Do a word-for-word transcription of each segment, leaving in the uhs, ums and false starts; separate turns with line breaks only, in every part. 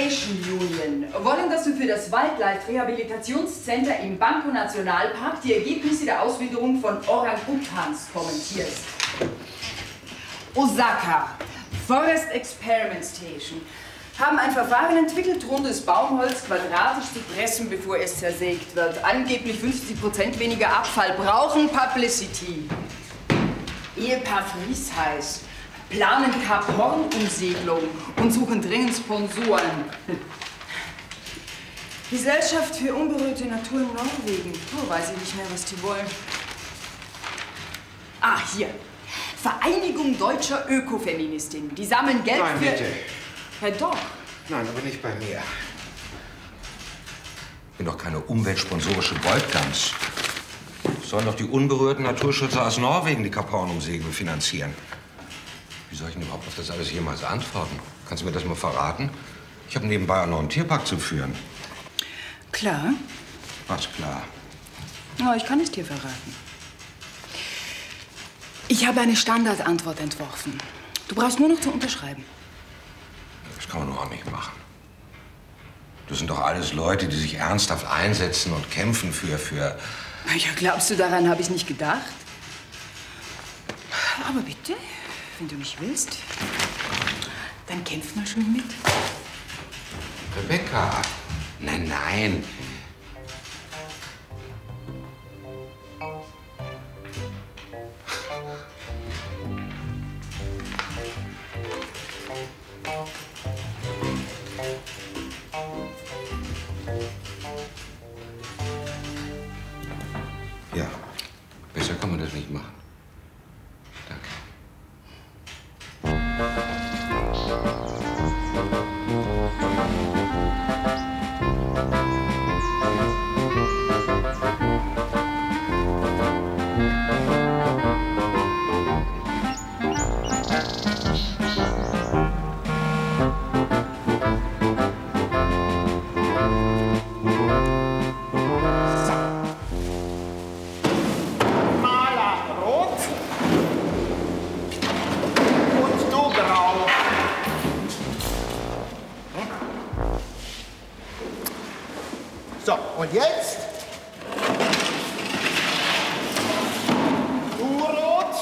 Conservation Union wollen, dass du für das Wildlife-Rehabilitationscenter im Banco Nationalpark die Ergebnisse der Auswilderung von Orang-Utans kommentierst. Osaka, Forest Experiment Station, haben ein Verfahren entwickelt, rundes Baumholz quadratisch zu pressen, bevor es zersägt wird. Angeblich fünfzig Prozent weniger Abfall, brauchen Publicity. Ehepaar Fries heißt, planen Kap Horn-Umsegelung und suchen dringend Sponsoren. Gesellschaft für unberührte Natur in Norwegen. Oh, weiß ich nicht mehr, was die wollen. Ah, hier. Vereinigung deutscher Ökofeministinnen. Die sammeln Geld
Nein,
für...
bitte.
Ja, doch.
Nein, aber nicht bei mir.
Ich bin doch keine umweltsponsorische Goldgans. Sollen doch die unberührten Naturschützer aus Norwegen die Kap Horn-Umsegelung finanzieren. Wie soll ich denn überhaupt auf das alles jemals antworten? Kannst du mir das mal verraten? Ich habe nebenbei auch noch einen Tierpark zu führen.
Klar.
Was klar?
Oh, ich kann es dir verraten. Ich habe eine Standardantwort entworfen. Du brauchst nur noch zu unterschreiben.
Das kann man nur auch nicht machen. Das sind doch alles Leute, die sich ernsthaft einsetzen und kämpfen für... für
Ja, glaubst du, daran habe ich nicht gedacht? Aber bitte, wenn du nicht willst, dann kämpf mal schon mit.
Rebecca, nein, nein. Ja, besser kann man das nicht machen. Danke.
So, und jetzt? Du rot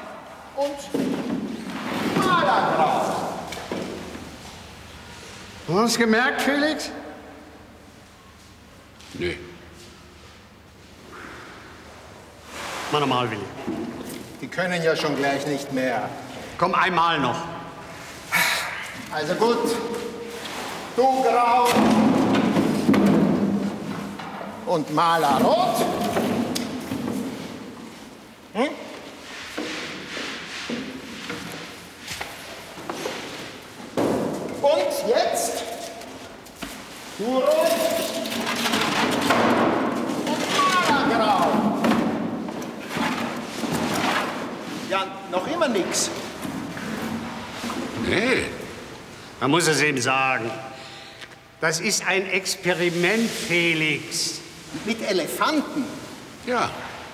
und Malergrau. Du hast gemerkt, Felix?
Nö.
Mach nochmal, Willi.
Die können ja schon gleich nicht mehr.
Komm, einmal noch. Also gut. Du grau. Und Maler rot. Hm? Und jetzt du rot und Malergrau. Ja, noch immer nix.
Nee.
Man muss es ihm sagen. Das ist ein Experiment, Felix. Mit Elefanten?
Ja.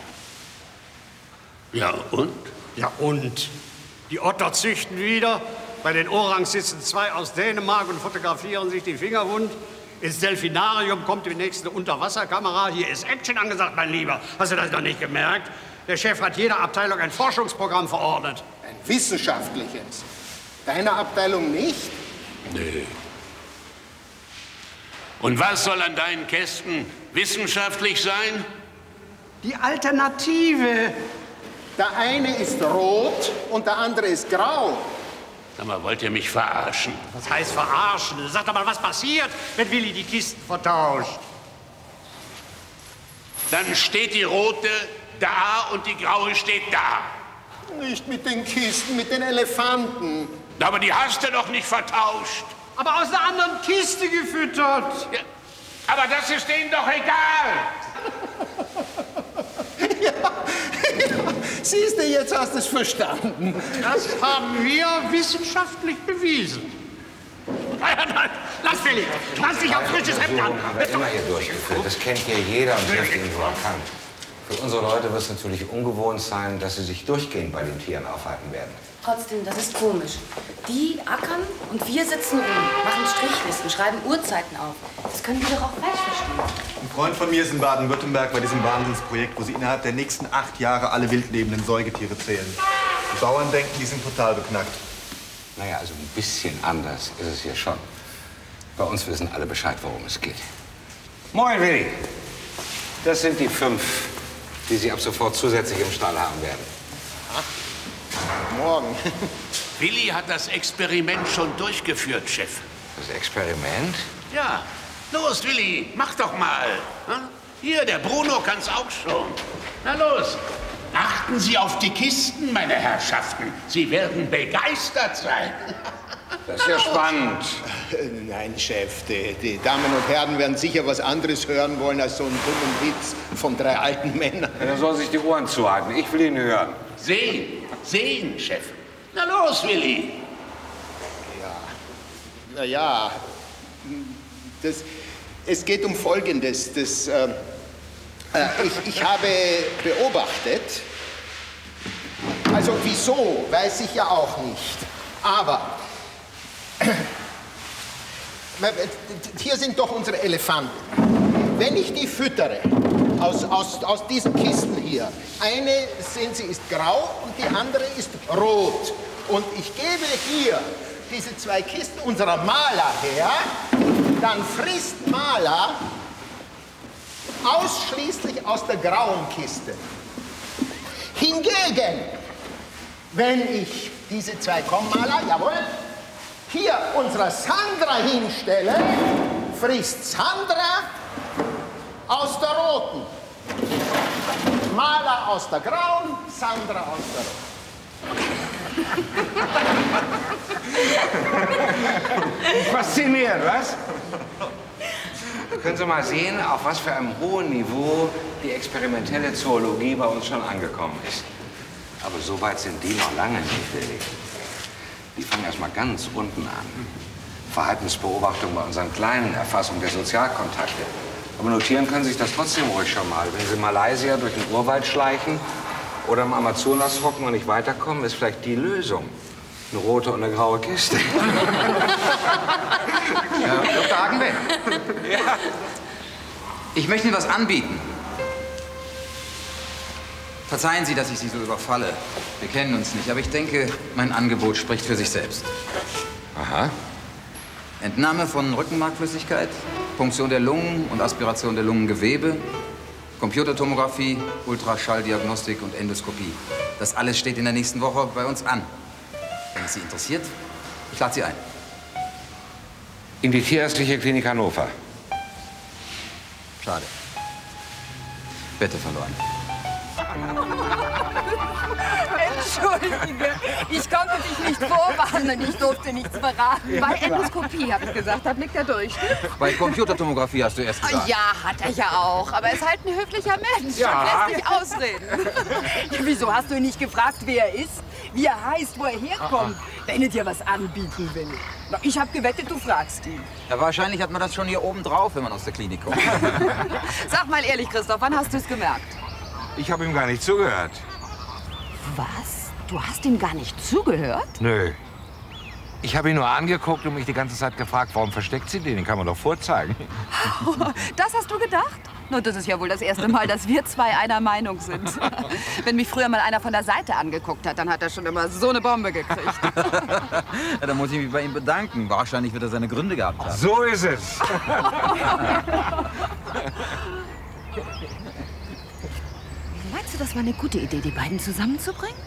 Ja, und?
Ja, und? Die Otter züchten wieder. Bei den Orangs sitzen zwei aus Dänemark und fotografieren sich die Finger wund. Ins Delfinarium kommt demnächst eine Unterwasserkamera. Hier ist Action angesagt, mein Lieber. Hast du das noch nicht gemerkt? Der Chef hat jeder Abteilung ein Forschungsprogramm verordnet.
Ein wissenschaftliches. Deine Abteilung nicht?
Nee. Und was soll an deinen Kästen wissenschaftlich sein?
Die Alternative. Der eine ist rot und der andere ist grau.
Sag mal, wollt ihr mich verarschen?
Was heißt verarschen? Sag doch mal, was passiert, wenn Willi die Kisten vertauscht?
Dann steht die rote da und die graue steht da.
Nicht mit den Kisten, mit den Elefanten.
Aber die hast du doch nicht vertauscht.
Aber aus einer anderen Kiste gefüttert.
Ja, aber das ist denen doch egal.
Ja, ja. Siehst du, jetzt hast du es verstanden.
Das haben wir wissenschaftlich bewiesen. Nein, nein, lass Willi, lass dich auf frisches Hemd an.
Haben wir immer hier durchgeführt. Das kennt hier jeder und wird Ihnen so erkannt. Für unsere Leute wird es natürlich ungewohnt sein, dass sie sich durchgehend bei den Tieren aufhalten werden.
Trotzdem, das ist komisch. Die ackern und wir sitzen rum, machen Strichlisten, schreiben Uhrzeiten auf. Das können die doch auch falsch verstehen.
Ein Freund von mir ist in Baden-Württemberg bei diesem Wahnsinnsprojekt, wo sie innerhalb der nächsten acht Jahre alle wildlebenden Säugetiere zählen. Die Bauern denken, die sind total beknackt.
Naja, also ein bisschen anders ist es hier schon. Bei uns wissen alle Bescheid, worum es geht. Moin, Willi. Das sind die fünf, die Sie ab sofort zusätzlich im Stall haben werden.
Morgen.
Willi hat das Experiment schon durchgeführt, Chef.
Das Experiment?
Ja. Los, Willi, mach doch mal. Hm? Hier, der Bruno kann's auch schon. Na los. Achten Sie auf die Kisten, meine Herrschaften. Sie werden begeistert sein.
Das ist ja spannend.
Nein, Chef, die, die Damen und Herren werden sicher was anderes hören wollen als so einen dummen Witz von drei alten Männern.
Ja, dann soll sich die Ohren zuhalten. Ich will ihn hören.
Sehen, sehen, Chef. Na los, Willi.
Ja, na ja, das, es geht um Folgendes. Das, äh, äh, ich, ich habe beobachtet, also wieso, weiß ich ja auch nicht, aber hier sind doch unsere Elefanten. Wenn ich die füttere, aus, aus, aus diesen Kisten hier, eine, sehen Sie, ist grau und die andere ist rot. Und ich gebe hier diese zwei Kisten unserer Maler her, dann frisst Maler ausschließlich aus der grauen Kiste. Hingegen, wenn ich diese zwei Kommmaler, jawohl, hier unserer Sandra hinstelle, frisst Sandra aus der roten. Maler aus der grauen, Sandra aus der roten.
Faszinierend, was? Da können Sie mal sehen, auf was für einem hohen Niveau die experimentelle Zoologie bei uns schon angekommen ist. Aber so weit sind die noch lange nicht, Willi. Die fangen erst mal ganz unten an. Verhaltensbeobachtung bei unseren Kleinen, Erfassung der Sozialkontakte. Aber notieren können Sie sich das trotzdem ruhig schon mal. Wenn Sie Malaysia durch den Urwald schleichen oder im Amazonas hocken und nicht weiterkommen, ist vielleicht die Lösung eine rote und eine graue Kiste.
Ja, Doktor Hagenbeck.
Ja.
Ich möchte Ihnen was anbieten. Verzeihen Sie, dass ich Sie so überfalle. Wir kennen uns nicht, aber ich denke, mein Angebot spricht für sich selbst.
Aha.
Entnahme von Rückenmarkflüssigkeit, Punktion der Lungen und Aspiration der Lungengewebe, Computertomographie, Ultraschalldiagnostik und Endoskopie. Das alles steht in der nächsten Woche bei uns an. Wenn es Sie interessiert, ich lade Sie ein.
In die Tierärztliche Klinik Hannover.
Schade. Wette verloren.
Entschuldige, ich konnte dich nicht vorwarnen, ich durfte nichts verraten.
Bei Endoskopie, habe ich gesagt, da blickt er durch.
Bei Computertomographie hast du erst gesagt.
Ja, hat er ja auch. Aber er ist halt ein höflicher Mensch
Ja.
und lässt sich ausreden.
Wieso hast du ihn nicht gefragt, wer er ist, wie er heißt, wo er herkommt, wenn er dir was anbieten will? Na, ich habe gewettet, du fragst ihn.
Ja, wahrscheinlich hat man das schon hier oben drauf, wenn man aus der Klinik kommt.
Sag mal ehrlich, Christoph, wann hast du es gemerkt?
Ich habe ihm gar nicht zugehört.
Was? Du hast ihm gar nicht zugehört?
Nö. Ich habe ihn nur angeguckt und mich die ganze Zeit gefragt, warum versteckt sie den? Den kann man doch vorzeigen.
Das hast du gedacht? Nur das ist ja wohl das erste Mal, dass wir zwei einer Meinung sind. Wenn mich früher mal einer von der Seite angeguckt hat, dann hat er schon immer so eine Bombe gekriegt.
Ja, da muss ich mich bei ihm bedanken. Wahrscheinlich wird er seine Gründe gehabt haben.
So ist es.
Meinst du, das war eine gute Idee, die beiden zusammenzubringen?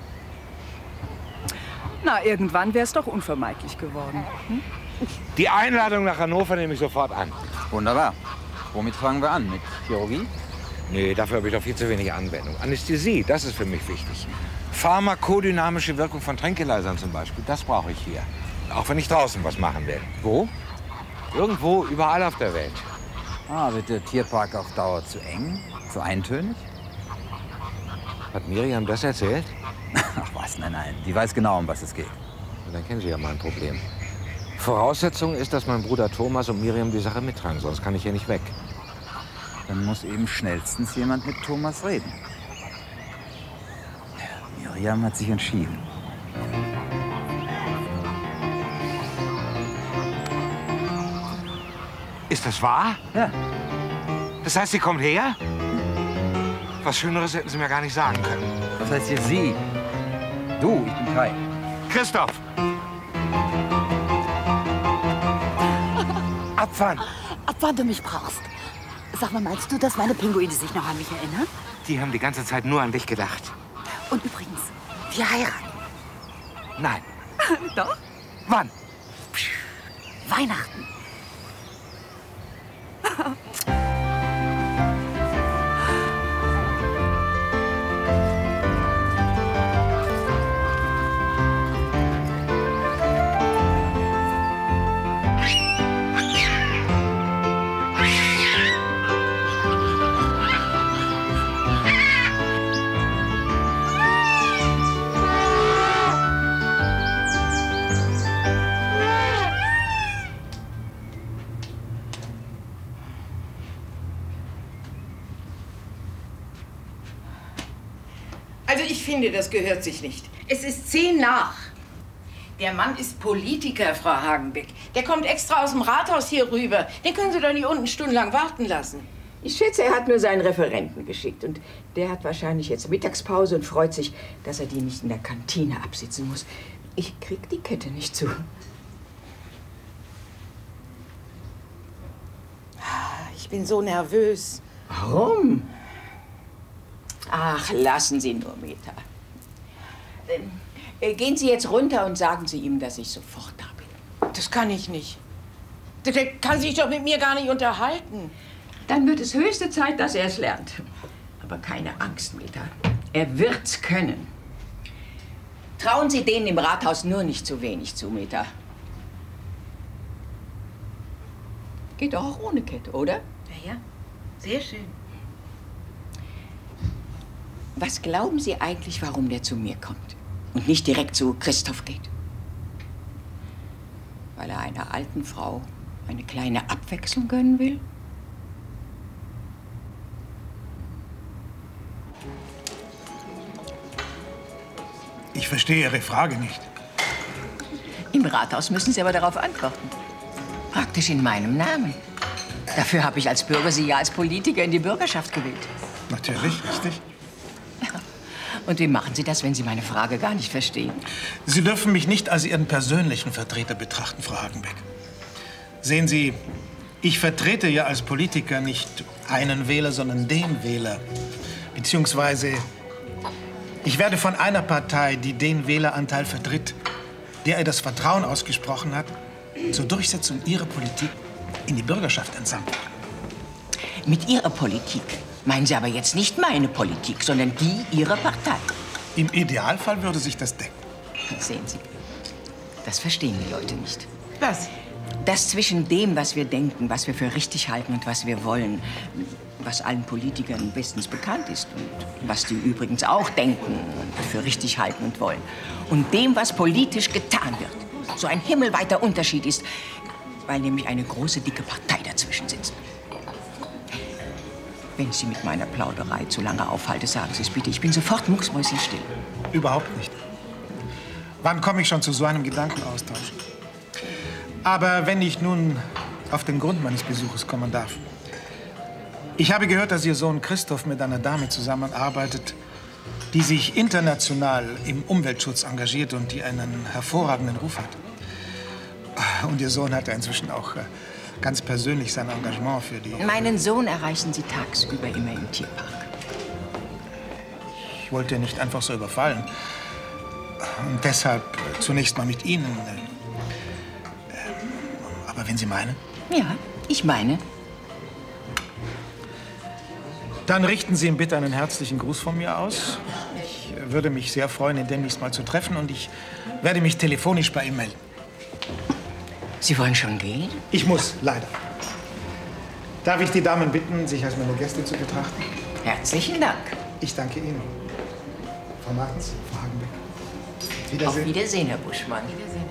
Na, irgendwann wäre es doch unvermeidlich geworden. Hm?
Die Einladung nach Hannover nehme ich sofort an.
Wunderbar. Womit fangen wir an? Mit Chirurgie?
Nee, dafür habe ich doch viel zu wenig Anwendung. Anästhesie, das ist für mich wichtig. Pharmakodynamische Wirkung von Tranquilizern zum Beispiel, das brauche ich hier. Auch wenn ich draußen was machen will. Wo? Irgendwo, überall auf der Welt.
Ah, wird der Tierpark auf Dauer zu eng? Zu eintönig?
Hat Miriam das erzählt?
Ach was, nein, nein. Die weiß genau, um was es geht.
Dann kennen Sie ja mein Problem. Voraussetzung ist, dass mein Bruder Thomas und Miriam die Sache mittragen, sonst kann ich hier nicht weg.
Dann muss eben schnellstens jemand mit Thomas reden. Ja, Miriam hat sich entschieden.
Ist das wahr?
Ja.
Das heißt, sie kommt her? Was Schöneres hätten Sie mir gar nicht sagen können.
Was heißt hier Sie? Du, ich bin Kai.
Christoph!
Abfahren!
Ab wann du mich brauchst. Sag mal, meinst du, dass meine Pinguine sich noch an mich erinnern?
Die haben die ganze Zeit nur an dich gedacht.
Und übrigens, wir heiraten.
Nein.
Doch?
Wann?
Weihnachten.
Also ich finde, das gehört sich nicht. Es ist zehn nach. Der Mann ist Politiker, Frau Hagenbeck. Der kommt extra aus dem Rathaus hier rüber. Den können Sie doch nicht unten stundenlang warten lassen.
Ich schätze, er hat nur seinen Referenten geschickt. Und der hat wahrscheinlich jetzt Mittagspause und freut sich, dass er die nicht in der Kantine absitzen muss. Ich krieg die Kette nicht zu.
Ich bin so nervös.
Warum? Ach, lassen Sie nur, Meta. Äh, gehen Sie jetzt runter und sagen Sie ihm, dass ich sofort da bin.
Das kann ich nicht. Der, der kann sich doch mit mir gar nicht unterhalten.
Dann wird es höchste Zeit, dass er es lernt. Aber keine Angst, Meta. Er wird's können. Trauen Sie denen im Rathaus nur nicht zu wenig zu, Meta. Geht doch auch ohne Kette, oder?
Ja, ja. Sehr schön.
Was glauben Sie eigentlich, warum der zu mir kommt und nicht direkt zu Christoph geht? Weil er einer alten Frau eine kleine Abwechslung gönnen will?
Ich verstehe Ihre Frage nicht.
Im Rathaus müssen Sie aber darauf antworten. Praktisch in meinem Namen. Dafür habe ich als Bürger Sie ja als Politiker in die Bürgerschaft gewählt.
Natürlich, richtig.
Und wie machen Sie das, wenn Sie meine Frage gar nicht verstehen?
Sie dürfen mich nicht als Ihren persönlichen Vertreter betrachten, Frau Hagenbeck. Sehen Sie, ich vertrete ja als Politiker nicht einen Wähler, sondern den Wähler. Beziehungsweise, ich werde von einer Partei, die den Wähleranteil vertritt, der ihr das Vertrauen ausgesprochen hat, zur Durchsetzung ihrer Politik in die Bürgerschaft entsandt.
Mit Ihrer Politik meinen Sie aber jetzt nicht meine Politik, sondern die Ihrer Partei.
Im Idealfall würde sich das decken.
Sehen Sie, das verstehen die Leute nicht.
Was?
Das zwischen dem, was wir denken, was wir für richtig halten und was wir wollen, was allen Politikern bestens bekannt ist und was die übrigens auch denken und für richtig halten und wollen, und dem, was politisch getan wird, so ein himmelweiter Unterschied ist, weil nämlich eine große, dicke Partei dazwischen sitzt. Wenn ich Sie mit meiner Plauderei zu lange aufhalte, sagen Sie es bitte. Ich bin sofort mucksmäuschenstill.
Überhaupt nicht. Wann komme ich schon zu so einem Gedankenaustausch? Aber wenn ich nun auf den Grund meines Besuches kommen darf. Ich habe gehört, dass Ihr Sohn Christoph mit einer Dame zusammenarbeitet, die sich international im Umweltschutz engagiert und die einen hervorragenden Ruf hat. Und Ihr Sohn hat ja inzwischen auch ganz persönlich sein Engagement für die...
Meinen Sohn erreichen Sie tagsüber immer im Tierpark.
Ich wollte nicht einfach so überfallen. Und deshalb zunächst mal mit Ihnen. Aber wenn Sie meinen?
Ja, ich meine.
Dann richten Sie ihm bitte einen herzlichen Gruß von mir aus. Ich würde mich sehr freuen, ihn demnächst mal zu treffen. Und ich werde mich telefonisch bei ihm melden.
Sie wollen schon gehen?
Ich muss, leider. Darf ich die Damen bitten, sich als meine Gäste zu betrachten?
Herzlichen Dank.
Ich danke Ihnen. Frau Martens, Frau Hagenbeck. Wiedersehen.
Auf Wiedersehen, Herr Buschmann.
Wiedersehen.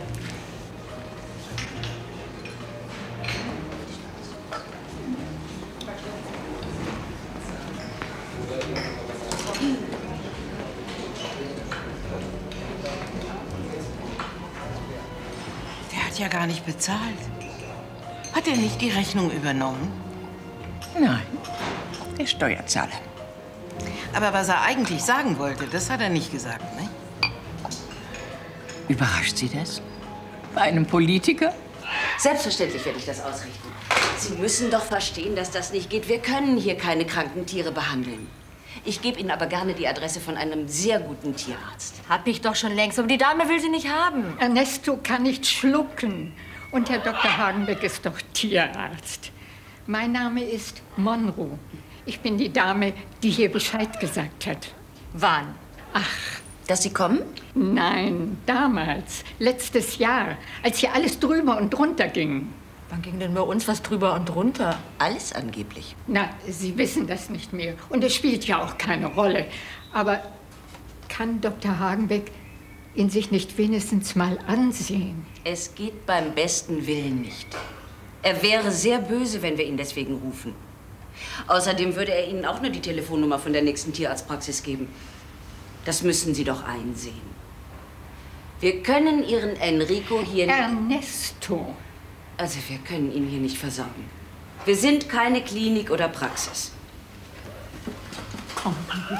ja gar nicht bezahlt. Hat er nicht die Rechnung übernommen?
Nein, der Steuerzahler.
Aber was er eigentlich sagen wollte, das hat er nicht gesagt, ne?
Überrascht Sie das? Bei einem Politiker?
Selbstverständlich werde ich das ausrichten. Sie müssen doch verstehen, dass das nicht geht. Wir können hier keine kranken Tiere behandeln. Ich gebe Ihnen aber gerne die Adresse von einem sehr guten Tierarzt.
Hab ich doch schon längst, aber die Dame will sie nicht haben.
Ernesto kann nicht schlucken. Und Herr Doktor Hagenbeck ist doch Tierarzt. Mein Name ist Monroe. Ich bin die Dame, die hier Bescheid gesagt hat.
Wann?
Ach.
Dass Sie kommen?
Nein, damals. Letztes Jahr, als hier alles drüber und drunter ging.
Wann ging denn bei uns was drüber und drunter?
Alles angeblich.
Na, Sie wissen das nicht mehr. Und es spielt ja auch keine Rolle. Aber kann Doktor Hagenbeck ihn sich nicht wenigstens mal ansehen?
Es geht beim besten Willen nicht. Er wäre sehr böse, wenn wir ihn deswegen rufen. Außerdem würde er Ihnen auch nur die Telefonnummer von der nächsten Tierarztpraxis geben. Das müssen Sie doch einsehen. Wir können Ihren Enrico hier...
Ernesto.
Also wir können ihn hier nicht versorgen. Wir sind keine Klinik oder Praxis.
Komm.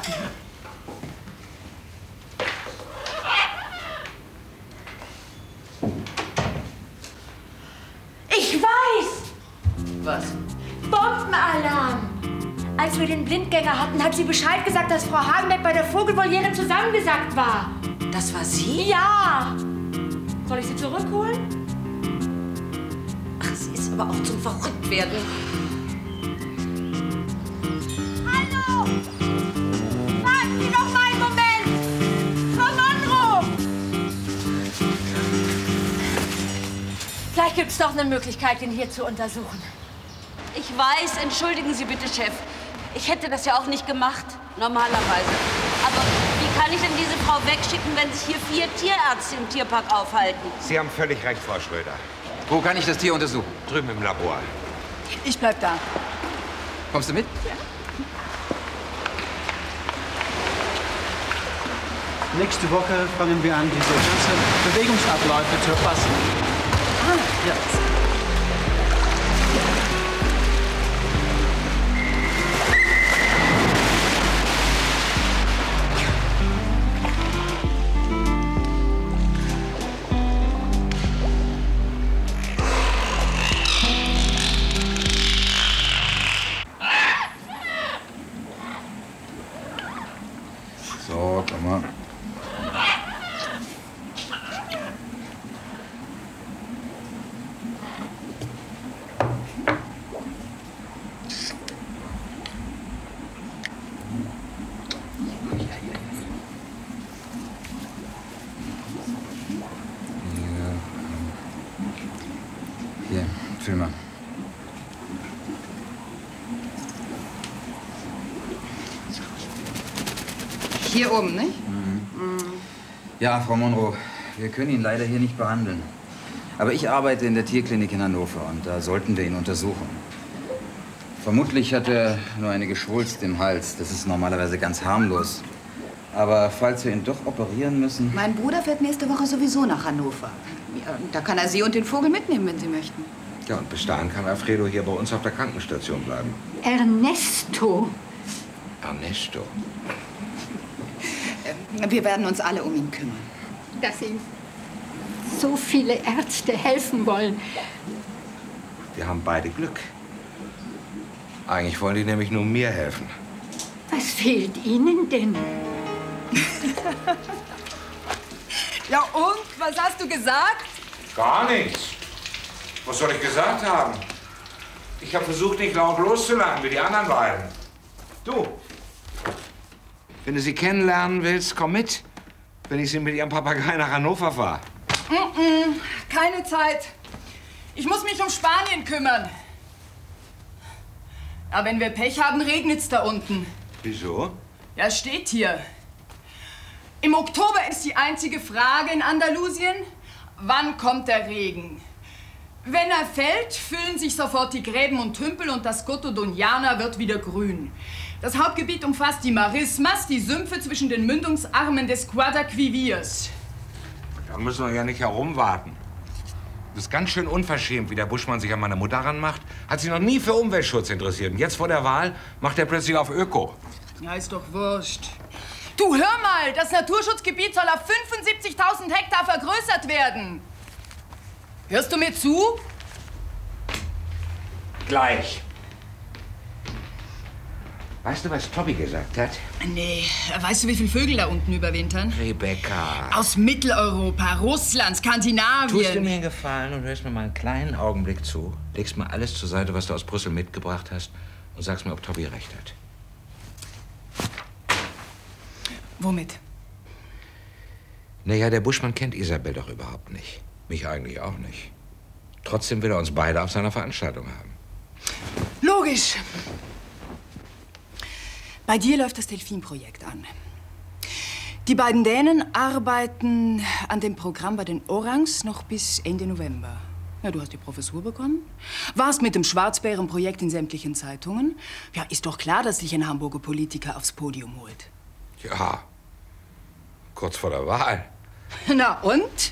Ich weiß!
Was?
Bombenalarm! Als wir den Blindgänger hatten, hat sie Bescheid gesagt, dass Frau Hagenbeck bei der Vogelvoliere zusammengesackt war.
Das war sie?
Ja! Soll ich sie zurückholen?
Ach, sie ist aber auch zum Verrücktwerden.
Hallo! Warten Sie doch mal einen Moment! Frau Monroe! Vielleicht gibt es doch eine Möglichkeit, ihn hier zu untersuchen.
Ich weiß, entschuldigen Sie bitte, Chef. Ich hätte das ja auch nicht gemacht, normalerweise. Aber wie kann ich denn diese Frau wegschicken, wenn sich hier vier Tierärzte im Tierpark aufhalten?
Sie haben völlig recht, Frau Schröder.
Wo kann ich das Tier untersuchen?
Drüben im Labor.
Ich bleib da.
Kommst du mit?
Ja.
Nächste Woche fangen wir an, diese ganzen Bewegungsabläufe zu erfassen.
Ah, ja.
So, komm mal. Hier, film mal.
Hier oben, nicht?
Mhm. Ja, Frau Monroe, wir können ihn leider hier nicht behandeln. Aber ich arbeite in der Tierklinik in Hannover und da sollten wir ihn untersuchen. Vermutlich hat er nur eine Geschwulst im Hals. Das ist normalerweise ganz harmlos. Aber falls wir ihn doch operieren müssen...
Mein Bruder fährt nächste Woche sowieso nach Hannover. Ja, da kann er Sie und den Vogel mitnehmen, wenn Sie möchten.
Ja, und bis dahin kann Alfredo hier bei uns auf der Krankenstation bleiben.
Ernesto.
Ernesto.
Wir werden uns alle um ihn kümmern.
Dass ihm so viele Ärzte helfen wollen.
Wir haben beide Glück. Eigentlich wollen die nämlich nur mir helfen.
Was fehlt Ihnen denn?
Ja und? Was hast du gesagt?
Gar nichts. Was soll ich gesagt haben? Ich habe versucht, nicht laut loszulachen wie die anderen beiden. Du, wenn du sie kennenlernen willst, komm mit. Wenn ich sie mit ihrem Papagei nach Hannover fahre.
Mm-mm, keine Zeit. Ich muss mich um Spanien kümmern. Aber wenn wir Pech haben, regnet's da unten.
Wieso?
Ja, es steht hier. Im Oktober ist die einzige Frage in Andalusien, wann kommt der Regen? Wenn er fällt, füllen sich sofort die Gräben und Tümpel und das Coto Doñana wird wieder grün. Das Hauptgebiet umfasst die Marismas, die Sümpfe zwischen den Mündungsarmen des Guadalquivires.
Da müssen wir ja nicht herumwarten. ist ganz schön unverschämt, wie der Buschmann sich an meine Mutter ranmacht. Hat sich noch nie für Umweltschutz interessiert. Und jetzt vor der Wahl macht er plötzlich auf Öko.
Ja, ist doch wurscht. Du, hör mal, das Naturschutzgebiet soll auf fünfundsiebzigtausend Hektar vergrößert werden. Hörst du mir zu?
Gleich. Weißt du, was Tobi gesagt hat?
Nee, weißt du, wie viele Vögel da unten überwintern?
Rebecca.
Aus Mitteleuropa, Russland, Skandinavien.
Tust du mir einen Gefallen und hörst mir mal einen kleinen Augenblick zu, legst mal alles zur Seite, was du aus Brüssel mitgebracht hast und sagst mir, ob Tobi recht hat.
Womit?
Naja, der Buschmann kennt Isabel doch überhaupt nicht. Mich eigentlich auch nicht. Trotzdem will er uns beide auf seiner Veranstaltung haben.
Logisch. Bei dir läuft das Delfin-Projekt an. Die beiden Dänen arbeiten an dem Programm bei den Orangs noch bis Ende November. Ja, du hast die Professur bekommen, warst mit dem Schwarzbären-Projekt in sämtlichen Zeitungen. Ja, ist doch klar, dass dich ein Hamburger Politiker aufs Podium holt.
Ja, kurz vor der Wahl.
Na und?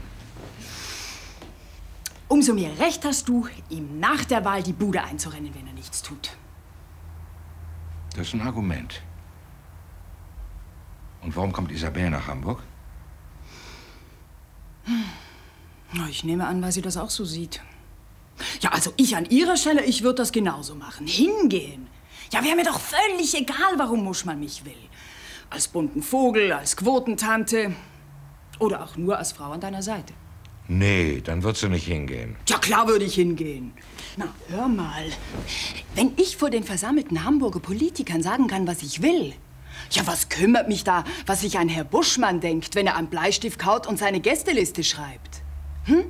Umso mehr Recht hast du, ihm nach der Wahl die Bude einzurennen, wenn er nichts tut.
Das ist ein Argument. Und warum kommt Isabel nach Hamburg?
Hm. Na, ich nehme an, weil sie das auch so sieht. Ja, also ich an ihrer Stelle, ich würde das genauso machen. Hingehen. Ja, wäre mir doch völlig egal, warum Muschmann mich will. Als bunten Vogel, als Quotentante oder auch nur als Frau an deiner Seite.
Nee, dann würdest du nicht hingehen.
Ja, klar würde ich hingehen. Na, hör mal. Wenn ich vor den versammelten Hamburger Politikern sagen kann, was ich will, ja, was kümmert mich da, was sich ein Herr Buschmann denkt, wenn er am Bleistift kaut und seine Gästeliste schreibt? Hm?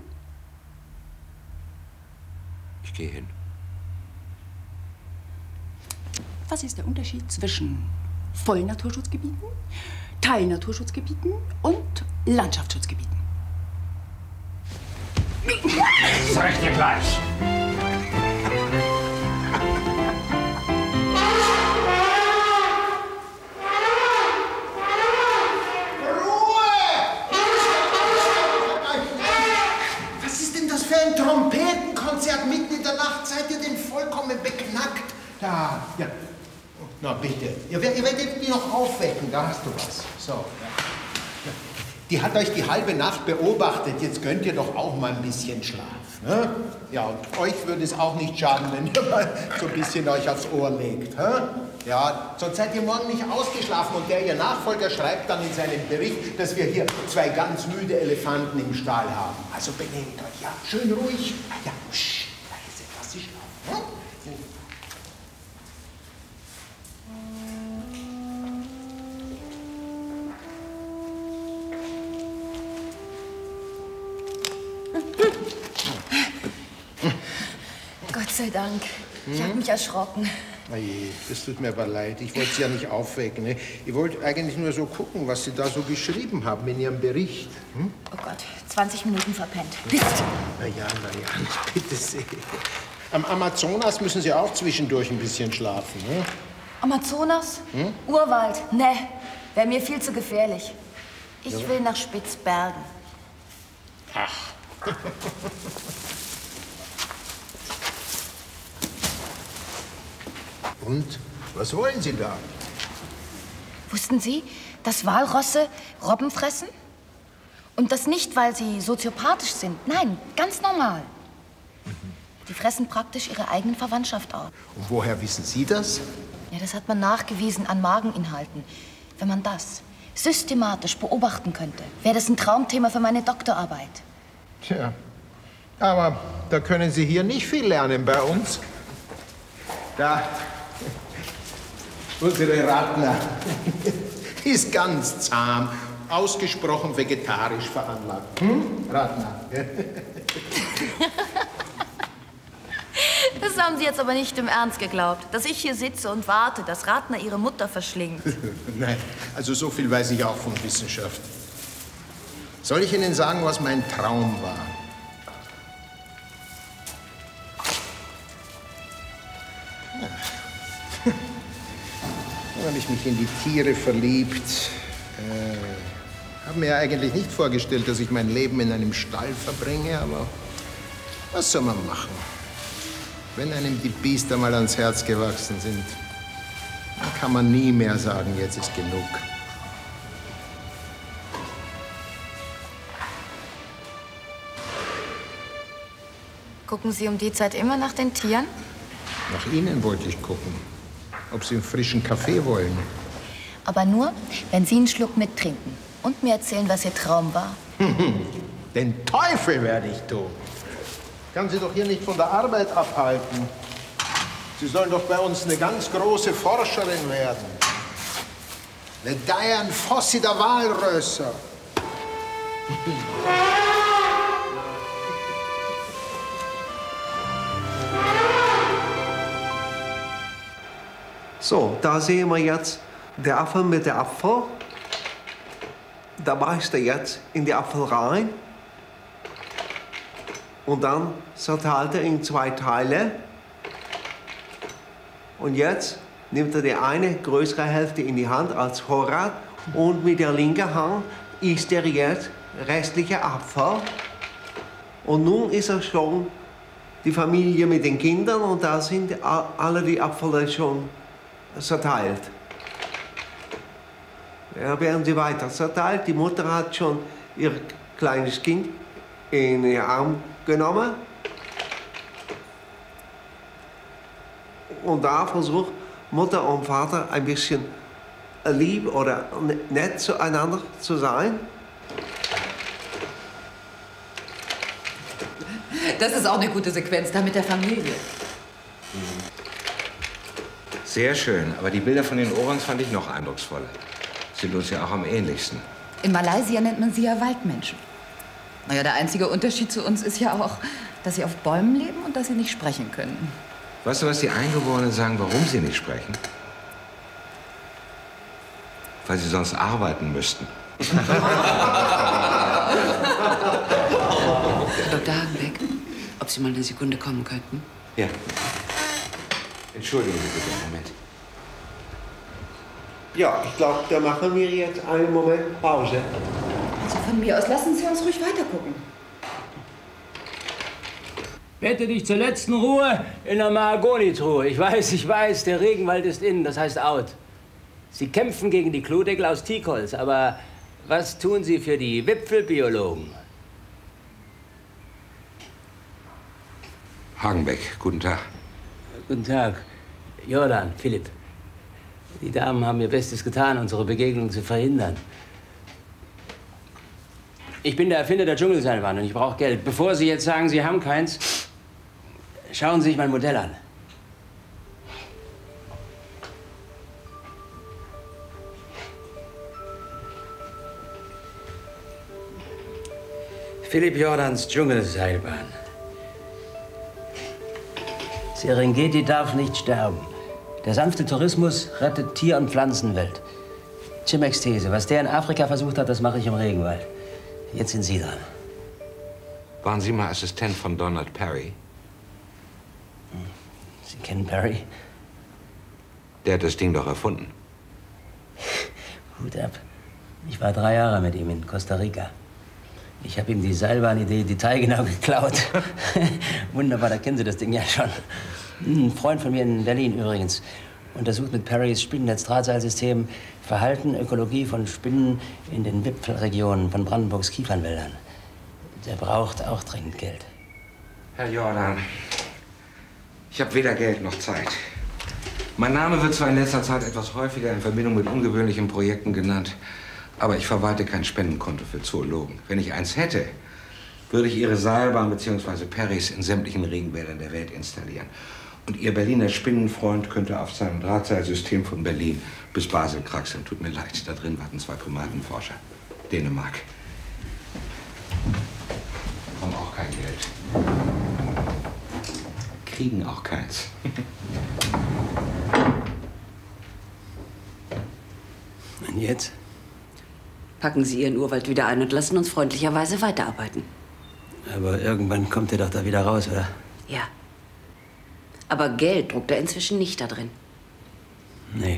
Ich gehe hin.
Was ist der Unterschied zwischen Vollnaturschutzgebieten, Teilnaturschutzgebieten und Landschaftsschutzgebieten?
Das sag ich dir gleich.
Was ist denn das für ein Trompetenkonzert mitten in der Nacht? Seid ihr denn vollkommen beknackt? Da, ja. Na bitte. Ihr werdet die noch aufwecken, da hast du was. So, ja. Die hat euch die halbe Nacht beobachtet. Jetzt gönnt ihr doch auch mal ein bisschen Schlaf. Ne? Ja, und euch würde es auch nicht schaden, wenn ihr mal so ein bisschen euch aufs Ohr legt. Hä? Ja, sonst seid ihr morgen nicht ausgeschlafen. Und der ihr Nachfolger schreibt dann in seinem Bericht, dass wir hier zwei ganz müde Elefanten im Stall haben. Also benehmt euch, ja. Schön ruhig. Ja, psch, leise, lass sie schlafen. Hm?
Gott sei Dank. Ich
Hm?
habe mich erschrocken.
Oje, das tut mir aber leid. Ich wollte Sie ja nicht aufwecken. Ne? Ich wollte eigentlich nur so gucken, was Sie da so geschrieben haben in Ihrem Bericht. Hm?
Oh Gott, zwanzig Minuten verpennt. Mist.
Na ja, na ja, bitte sehr. Am Amazonas müssen Sie auch zwischendurch ein bisschen schlafen. Ne?
Amazonas?
Hm?
Urwald? Ne, wäre mir viel zu gefährlich. Ich
Ja.
will nach Spitzbergen.
Ach. Und was wollen Sie da?
Wussten Sie, dass Walrosse Robben fressen? Und das nicht, weil sie soziopathisch sind. Nein, ganz normal. Die fressen praktisch ihre eigenen Verwandtschaft auf.
Und woher wissen Sie das?
Ja, das hat man nachgewiesen an Mageninhalten. Wenn man das systematisch beobachten könnte, wäre das ein Traumthema für meine Doktorarbeit.
Tja, aber da können Sie hier nicht viel lernen bei uns. Da, unsere Ratner, die ist ganz zahm, ausgesprochen vegetarisch veranlagt. Hm? Ratner.
Das haben Sie jetzt aber nicht im Ernst geglaubt, dass ich hier sitze und warte, dass Ratner ihre Mutter verschlingt.
Nein, also so viel weiß ich auch von Wissenschaft. Soll ich Ihnen sagen, was mein Traum war? Da habe ich mich in die Tiere verliebt. Äh, habe mir eigentlich nicht vorgestellt, dass ich mein Leben in einem Stall verbringe, aber Was soll man machen? Wenn einem die Biester mal ans Herz gewachsen sind, dann kann man nie mehr sagen, jetzt ist genug.
Gucken Sie um die Zeit immer nach den Tieren?
Nach Ihnen wollte ich gucken, ob Sie einen frischen Kaffee wollen.
Aber nur, wenn Sie einen Schluck mittrinken und mir erzählen, was Ihr Traum war.
Den Teufel werde ich tun. Kann Sie doch hier nicht von der Arbeit abhalten. Sie sollen doch bei uns eine ganz große Forscherin werden. Eine Diane Fossey der Walrösser.
So, da sehen wir jetzt den Apfel mit dem Apfel. Da beißt er jetzt in die Apfel rein. Und dann zerteilt er in zwei Teile. Und jetzt nimmt er die eine größere Hälfte in die Hand als Vorrat. Und mit der linken Hand isst er jetzt restliche Apfel. Und nun ist er schon die Familie mit den Kindern. Und da sind alle die Apfel schon zerteilt. Ja, werden sie weiter zerteilt. Die Mutter hat schon ihr kleines Kind in den Arm genommen. Und da versucht Mutter und Vater ein bisschen lieb oder nett zueinander zu sein.
Das ist auch eine gute Sequenz, da mit der Familie.
Sehr schön, aber die Bilder von den Orangs fand ich noch eindrucksvoller. Sind uns ja auch am ähnlichsten.
In Malaysia nennt man sie ja Waldmenschen. Naja, der einzige Unterschied zu uns ist ja auch, dass sie auf Bäumen leben und dass sie nicht sprechen können.
Weißt du, was die Eingeborenen sagen, warum sie nicht sprechen? Weil sie sonst arbeiten müssten.
Herr Doktor Hagenbeck, ob Sie mal eine Sekunde kommen könnten?
Ja. Entschuldigen Sie bitte einen Moment.
Ja, ich glaube, da machen wir jetzt einen Moment Pause.
Also von mir aus lassen Sie uns ruhig weitergucken.
Bette dich zur letzten Ruhe in der Mahagonitruhe. Ich weiß, ich weiß, der Regenwald ist innen, das heißt out. Sie kämpfen gegen die Klodeckel aus Teakholz, aber was tun Sie für die Wipfelbiologen?
Hagenbeck, guten Tag.
Guten Tag. Jordan, Philipp. Die Damen haben ihr Bestes getan, unsere Begegnung zu verhindern. Ich bin der Erfinder der Dschungelseilbahn und ich brauche Geld. Bevor Sie jetzt sagen, Sie haben keins, schauen Sie sich mein Modell an. Philipp Jordans Dschungelseilbahn. Serengeti darf nicht sterben. Der sanfte Tourismus rettet Tier- und Pflanzenwelt. Chimeks These. Was der in Afrika versucht hat, das mache ich im Regenwald. Jetzt sind Sie dran.
Waren Sie mal Assistent von Donald Perry?
Sie kennen Perry?
Der hat das Ding doch erfunden.
Hut ab. Ich war drei Jahre mit ihm in Costa Rica. Ich habe ihm die Seilbahnidee detailgenau geklaut. Wunderbar, da kennen Sie das Ding ja schon. Ein Freund von mir in Berlin übrigens untersucht mit Perrys Spinnennetz-Drahtseilsystem Verhalten, Ökologie von Spinnen in den Wipfelregionen von Brandenburgs Kiefernwäldern. Der braucht auch dringend Geld.
Herr Jordan, ich habe weder Geld noch Zeit. Mein Name wird zwar in letzter Zeit etwas häufiger in Verbindung mit ungewöhnlichen Projekten genannt, aber ich verwalte kein Spendenkonto für Zoologen. Wenn ich eins hätte, würde ich Ihre Seilbahn bzw. Perrys in sämtlichen Regenwäldern der Welt installieren. Und Ihr Berliner Spinnenfreund könnte auf seinem Drahtseilsystem von Berlin bis Basel kraxeln. Tut mir leid, da drin warten zwei Primatenforscher. Dänemark. Haben auch kein Geld. Kriegen auch keins.
Und jetzt?
Packen Sie Ihren Urwald wieder ein und lassen uns freundlicherweise weiterarbeiten.
Aber irgendwann kommt er doch da wieder raus, oder?
Ja. Aber Geld druckt er inzwischen nicht da drin.
Nee.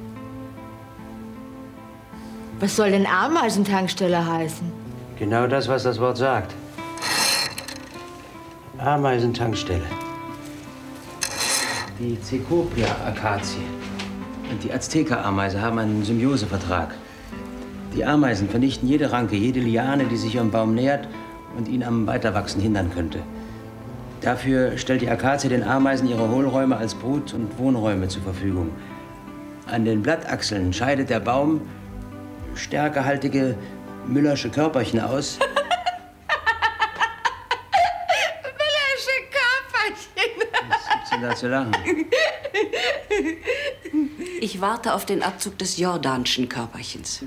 Was soll denn Ameisentankstelle heißen?
Genau das, was das Wort sagt. Ameisentankstelle. Die Cecropia-Akazie und die Azteca-Ameise haben einen Symbiosevertrag. Die Ameisen vernichten jede Ranke, jede Liane, die sich am Baum nähert und ihn am Weiterwachsen hindern könnte. Dafür stellt die Akazie den Ameisen ihre Hohlräume als Brut- und Wohnräume zur Verfügung. An den Blattachseln scheidet der Baum stärkehaltige Müllersche Körperchen aus.
Müllersche Körperchen.
Was gibt's denn da zu lachen?
Ich warte auf den Abzug des Jordanschen Körperchens.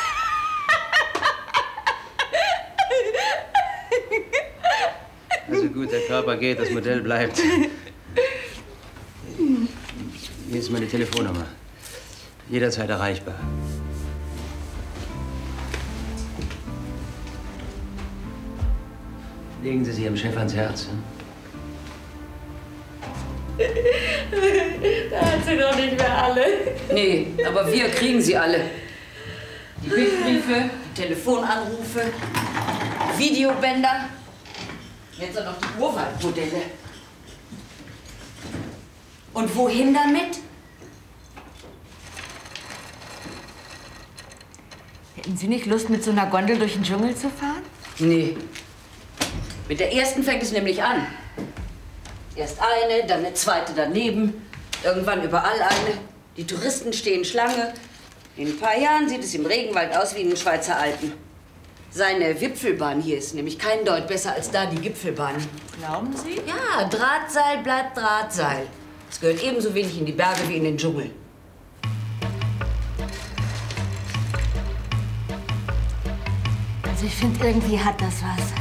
Also gut, der Körper geht, das Modell bleibt. Hier ist meine Telefonnummer. Jederzeit erreichbar. Legen Sie sich Ihrem Chef ans Herz. Hm?
Da hat sie doch nicht mehr alle. Nee, aber wir kriegen sie alle. Die Bildbriefe, die Telefonanrufe, Videobänder. Jetzt auch noch die Urwaldmodelle. Und wohin damit?
Hätten Sie nicht Lust, mit so einer Gondel durch den Dschungel zu fahren?
Nee. Mit der ersten fängt es nämlich an. Erst eine, dann eine zweite daneben, irgendwann überall eine. Die Touristen stehen Schlange. In ein paar Jahren sieht es im Regenwald aus wie in den Schweizer Alpen. Seine Wipfelbahn hier ist nämlich kein Deut besser als da die Gipfelbahn.
Glauben Sie?
Ja, Drahtseil bleibt Drahtseil. Es gehört ebenso wenig in die Berge wie in den Dschungel.
Also ich finde, irgendwie hat das was.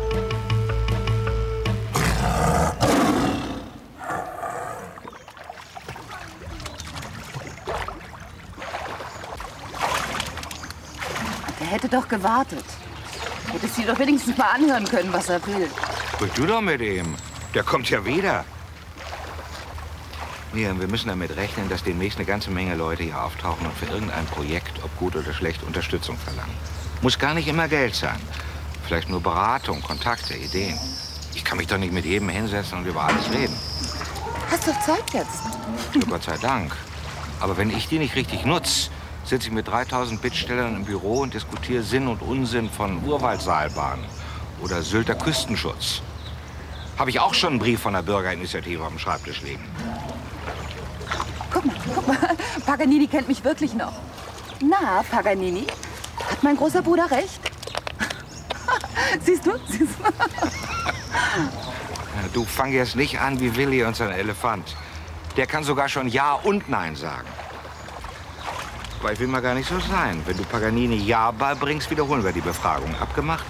Der hätte doch gewartet. Hättest du doch wenigstens mal anhören können, was er will.
Sprich du doch mit ihm. Der kommt ja wieder. Miriam, wir müssen damit rechnen, dass demnächst eine ganze Menge Leute hier auftauchen und für irgendein Projekt, ob gut oder schlecht, Unterstützung verlangen. Muss gar nicht immer Geld sein. Vielleicht nur Beratung, Kontakte, Ideen. Ich kann mich doch nicht mit jedem hinsetzen und über alles reden.
Hast doch Zeit jetzt.
Ja, Gott sei Dank. Aber wenn ich die nicht richtig nutze, sitze ich mit dreitausend Bittstellern im Büro und diskutiere Sinn und Unsinn von Urwaldseilbahnen oder Sylter Küstenschutz. Habe ich auch schon einen Brief von der Bürgerinitiative auf dem Schreibtisch liegen.
Guck mal, guck mal. Paganini kennt mich wirklich noch. Na, Paganini? Hat mein großer Bruder recht? Siehst du? Siehst du?
Ja, du fang jetzt nicht an wie Willi und sein Elefant. Der kann sogar schon Ja und Nein sagen. Aber ich will mal gar nicht so sein. Wenn du Paganini Ja beibringst, wiederholen wir die Befragung. Abgemacht?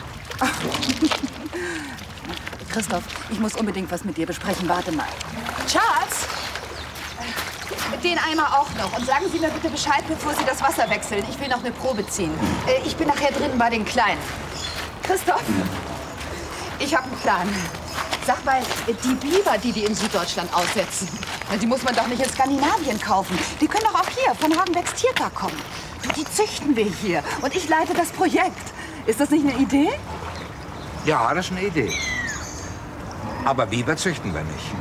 Christoph, ich muss unbedingt was mit dir besprechen. Warte mal. Schatz! Den Eimer auch noch. Und sagen Sie mir bitte Bescheid, bevor Sie das Wasser wechseln. Ich will noch eine Probe ziehen. Äh, ich bin nachher drin bei den Kleinen. Christoph, ich habe einen Plan. Sag mal, die Biber, die die in Süddeutschland aussetzen, die muss man doch nicht in Skandinavien kaufen. Die können doch auch hier von Hagenbecks Tierpark kommen. Du, die züchten wir hier. Und ich leite das Projekt. Ist das nicht eine Idee?
Ja, das ist eine Idee. Aber Biber züchten wir nicht.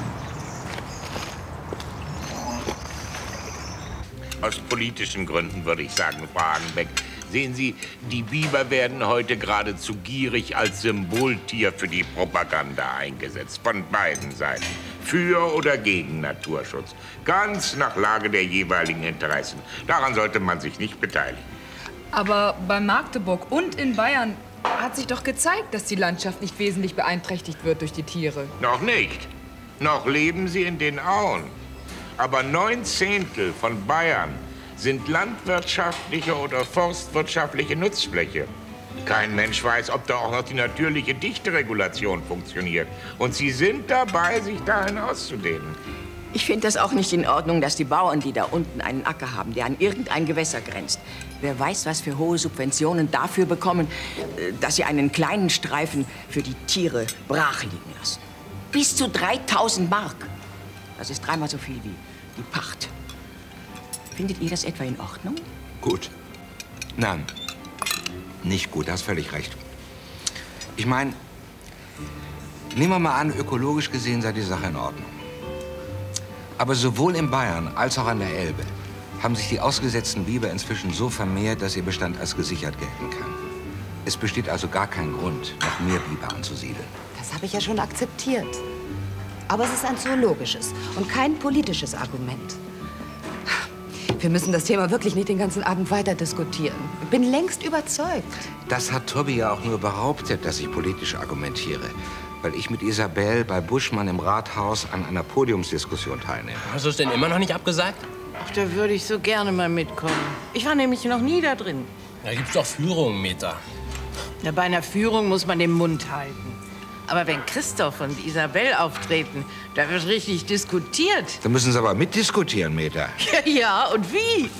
Aus politischen Gründen würde ich sagen, Frau Hagenbeck. Sehen Sie, die Biber werden heute geradezu gierig als Symboltier für die Propaganda eingesetzt. Von beiden Seiten. Für oder gegen Naturschutz. Ganz nach Lage der jeweiligen Interessen. Daran sollte man sich nicht beteiligen.
Aber bei Magdeburg und in Bayern hat sich doch gezeigt, dass die Landschaft nicht wesentlich beeinträchtigt wird durch die Tiere.
Noch nicht. Noch leben sie in den Auen. Aber neun Zehntel von Bayern sind landwirtschaftliche oder forstwirtschaftliche Nutzfläche. Kein Mensch weiß, ob da auch noch die natürliche Dichteregulation funktioniert. Und sie sind dabei, sich dahin auszudehnen.
Ich finde das auch nicht in Ordnung, dass die Bauern, die da unten einen Acker haben, der an irgendein Gewässer grenzt, wer weiß, was für hohe Subventionen dafür bekommen, dass sie einen kleinen Streifen für die Tiere brach liegen lassen. Bis zu dreitausend Mark. Das ist dreimal so viel wie die Pacht. Findet ihr das etwa in Ordnung?
Gut. Nein, nicht gut, du hast völlig recht. Ich meine, Nehmen wir mal an, ökologisch gesehen sei die Sache in Ordnung. Aber sowohl in Bayern als auch an der Elbe haben sich die ausgesetzten Biber inzwischen so vermehrt, dass ihr Bestand als gesichert gelten kann. Es besteht also gar kein Grund, noch mehr Biber anzusiedeln.
Das habe ich ja schon akzeptiert. Aber es ist ein zoologisches und kein politisches Argument. Wir müssen das Thema wirklich nicht den ganzen Abend weiter diskutieren. Ich bin längst überzeugt.
Das hat Tobi ja auch nur behauptet, dass ich politisch argumentiere. Weil ich mit Isabel bei Buschmann im Rathaus an einer Podiumsdiskussion teilnehme.
Hast du es denn immer noch nicht abgesagt?
Ach, da würde ich so gerne mal mitkommen. Ich war nämlich noch nie da drin.
Da gibt's doch Führungen, Meta.
Ja, bei einer Führung muss man den Mund halten. Aber wenn Christoph und Isabel auftreten, da wird richtig diskutiert.
Da müssen Sie aber mitdiskutieren, Meta.
Ja, ja, und wie?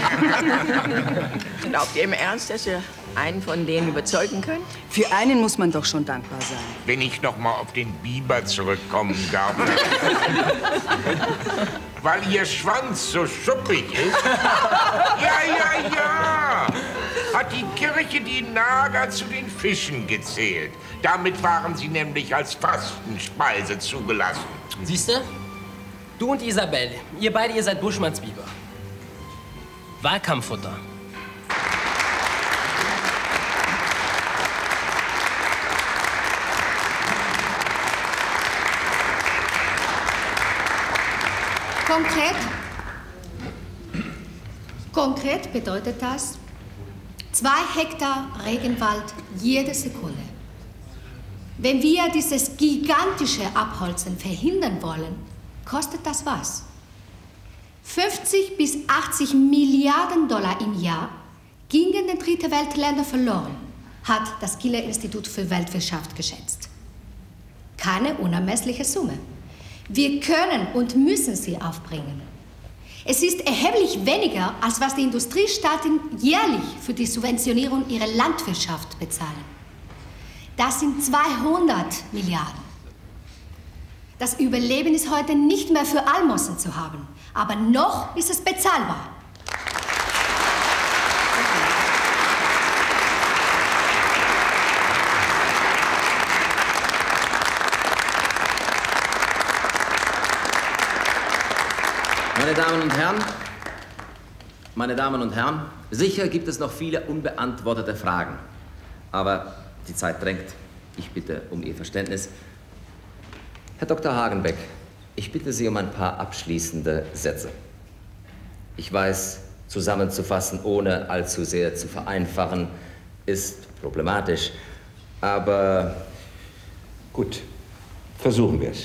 Glaubt ihr im Ernst, dass ihr einen von denen überzeugen könnt?
Für einen muss man doch schon dankbar sein.
Wenn ich noch mal auf den Biber zurückkommen darf. Weil Ihr Schwanz so schuppig ist. Ja, ja, ja. Hat die Kirche die Nager zu den Fischen gezählt. Damit waren sie nämlich als Fastenspeise zugelassen.
Siehst du? Du und Isabel, ihr beide, ihr seid Buschmanns Biber. Wahlkampffutter.
Konkret, konkret bedeutet das zwei Hektar Regenwald jede Sekunde. Wenn wir dieses gigantische Abholzen verhindern wollen, kostet das was? fünfzig bis achtzig Milliarden Dollar im Jahr gingen den dritten Weltländern verloren, hat das Kieler Institut für Weltwirtschaft geschätzt. Keine unermessliche Summe. Wir können und müssen sie aufbringen. Es ist erheblich weniger, als was die Industriestaaten jährlich für die Subventionierung ihrer Landwirtschaft bezahlen. Das sind zweihundert Milliarden. Das Überleben ist heute nicht mehr für Almosen zu haben, aber noch ist es bezahlbar.
Meine Damen und Herren, meine Damen und Herren, sicher gibt es noch viele unbeantwortete Fragen. Aber die Zeit drängt. Ich bitte um Ihr Verständnis. Herr Doktor Hagenbeck, ich bitte Sie um ein paar abschließende Sätze. Ich weiß, zusammenzufassen, ohne allzu sehr zu vereinfachen, ist problematisch. Aber gut, versuchen wir es.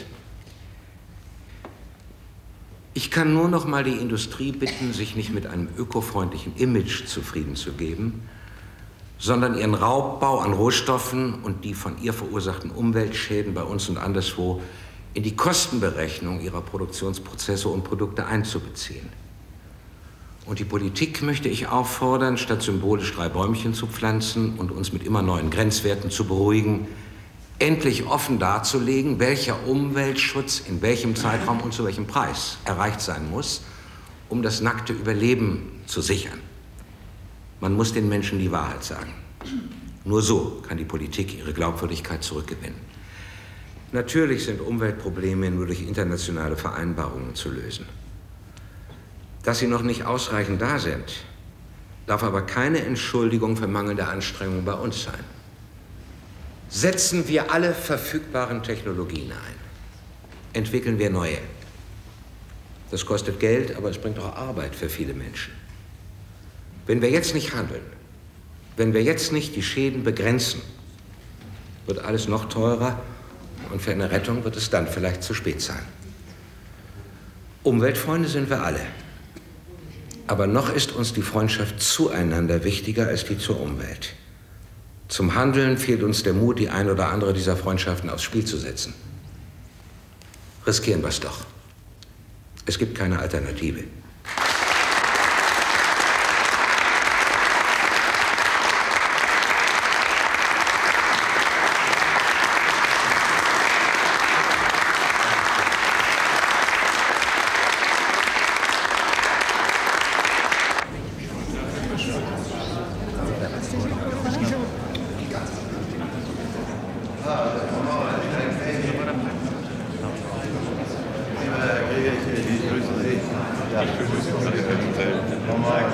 Ich kann nur noch mal die Industrie bitten, sich nicht mit einem ökofreundlichen Image zufrieden zu geben, sondern ihren Raubbau an Rohstoffen und die von ihr verursachten Umweltschäden bei uns und anderswo in die Kostenberechnung ihrer Produktionsprozesse und Produkte einzubeziehen. Und die Politik möchte ich auffordern, statt symbolisch drei Bäumchen zu pflanzen und uns mit immer neuen Grenzwerten zu beruhigen, endlich offen darzulegen, welcher Umweltschutz in welchem Zeitraum und zu welchem Preis erreicht sein muss, um das nackte Überleben zu sichern. Man muss den Menschen die Wahrheit sagen. Nur so kann die Politik ihre Glaubwürdigkeit zurückgewinnen. Natürlich sind Umweltprobleme nur durch internationale Vereinbarungen zu lösen. Dass sie noch nicht ausreichend da sind, darf aber keine Entschuldigung für mangelnde Anstrengungen bei uns sein. Setzen wir alle verfügbaren Technologien ein. Entwickeln wir neue. Das kostet Geld, aber es bringt auch Arbeit für viele Menschen. Wenn wir jetzt nicht handeln, wenn wir jetzt nicht die Schäden begrenzen, wird alles noch teurer und für eine Rettung wird es dann vielleicht zu spät sein. Umweltfreunde sind wir alle. Aber noch ist uns die Freundschaft zueinander wichtiger als die zur Umwelt. Zum Handeln fehlt uns der Mut, die ein oder andere dieser Freundschaften aufs Spiel zu setzen. Riskieren wir es doch. Es gibt keine Alternative.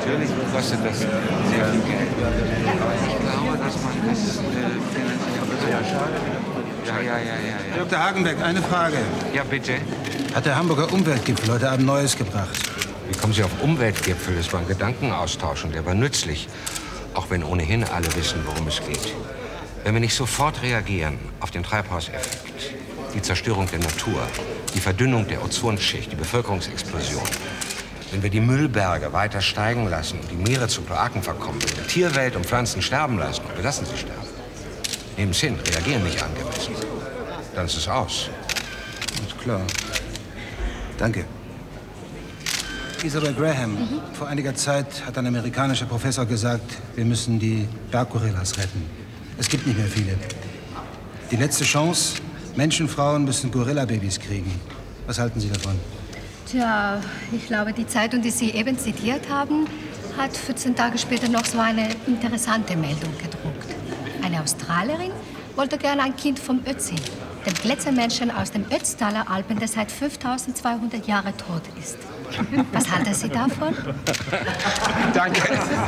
Natürlich kostet das sehr viel Geld. Aber ich glaube, dass man das äh, finanziell... Ja, ja, ja, ja, ja.
Doktor Hagenbeck, eine Frage.
Ja, bitte.
Hat der Hamburger Umweltgipfel heute Abend Neues gebracht?
Wie kommen Sie auf Umweltgipfel? Das war ein Gedankenaustausch und der war nützlich. Auch wenn ohnehin alle wissen, worum es geht. Wenn wir nicht sofort reagieren auf den Treibhauseffekt, die Zerstörung der Natur, die Verdünnung der Ozonschicht, die Bevölkerungsexplosion, wenn wir die Müllberge weiter steigen lassen und die Meere zu Kloaken verkommen, wenn wir Tierwelt und Pflanzen sterben lassen und wir lassen sie sterben, nehmen es hin, reagieren nicht angemessen, dann ist es aus.
Ist klar. Danke. Isabel Graham,
Mhm.
vor einiger Zeit hat ein amerikanischer Professor gesagt, wir müssen die Berggorillas retten. Es gibt nicht mehr viele. Die letzte Chance, Menschen, Frauen müssen Gorilla-Babys kriegen. Was halten Sie davon?
Tja, ich glaube, die Zeitung, die Sie eben zitiert haben, hat vierzehn Tage später noch so eine interessante Meldung gedruckt. Eine Australierin wollte gerne ein Kind vom Ötzi, dem Gletschermenschen aus den Ötztaler Alpen, der seit fünftausendzweihundert Jahren tot ist. Was halten Sie davon?
Danke.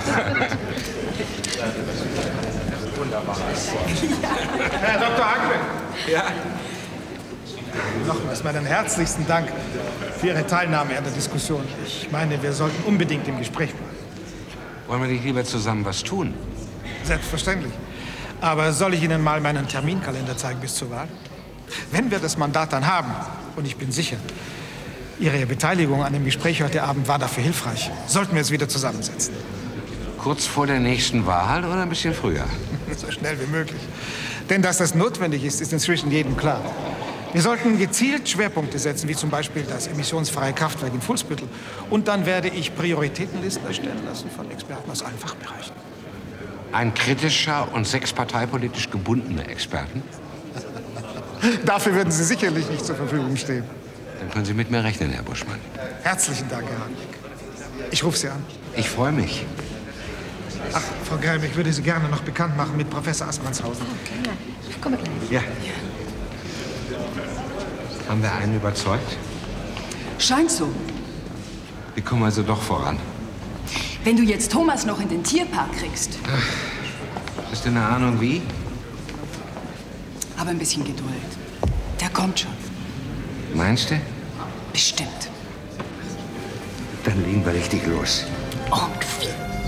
Wunderbar. Herr Doktor Hagenbeck.
Ja?
Nochmals meinen herzlichsten Dank für Ihre Teilnahme an der Diskussion. Ich meine, wir sollten unbedingt im Gespräch bleiben.
Wollen wir nicht lieber zusammen was tun?
Selbstverständlich. Aber soll ich Ihnen mal meinen Terminkalender zeigen bis zur Wahl? Wenn wir das Mandat dann haben, und ich bin sicher, Ihre Beteiligung an dem Gespräch heute Abend war dafür hilfreich, sollten wir es wieder zusammensetzen.
Kurz vor der nächsten Wahl oder ein bisschen früher?
So schnell wie möglich. Denn dass das notwendig ist, ist inzwischen jedem klar. Wir sollten gezielt Schwerpunkte setzen, wie zum Beispiel das emissionsfreie Kraftwerk in Fuhlsbüttel. Und dann werde ich Prioritätenlisten erstellen lassen von Experten aus allen Fachbereichen.
Ein kritischer und sechsparteipolitisch gebundener Experten?
Dafür würden Sie sicherlich nicht zur Verfügung stehen.
Dann können Sie mit mir rechnen, Herr Buschmann.
Herzlichen Dank, Herr Hagenbeck. Ich rufe Sie an.
Ich freue mich.
Ach, Frau Greim, ich würde Sie gerne noch bekannt machen mit Professor Assmannshausen.
Okay, ich komme gleich.
Ja. Haben wir einen überzeugt?
Scheint so.
Wir kommen also doch voran.
Wenn du jetzt Thomas noch in den Tierpark kriegst.
Hast du eine Ahnung, wie?
Aber ein bisschen Geduld. Der kommt schon.
Meinst du?
Bestimmt.
Dann legen wir richtig los.
Und viel.